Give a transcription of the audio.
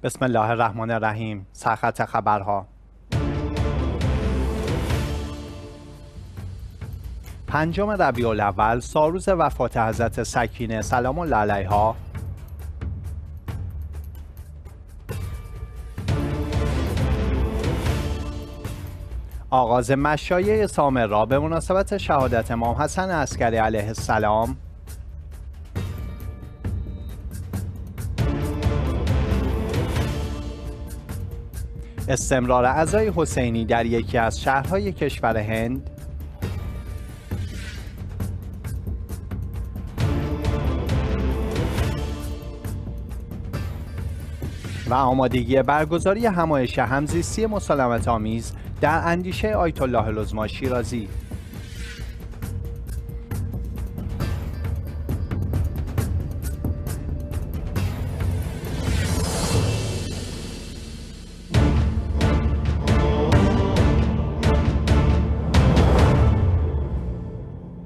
بسم الله الرحمن الرحیم. سرخط خبرها. 5 ربیع الاول، سالروز وفات حضرت سکینه سلام الله علیها، آغاز مشایع سامرا به مناسبت شهادت امام حسن عسکری علیه السلام، استمرار عزای حسینی در یکی از شهرهای کشور هند، و آمادگی برگزاری همایش همزیستی مسالمت آمیز در اندیشه آیت الله العظمی شیرازی.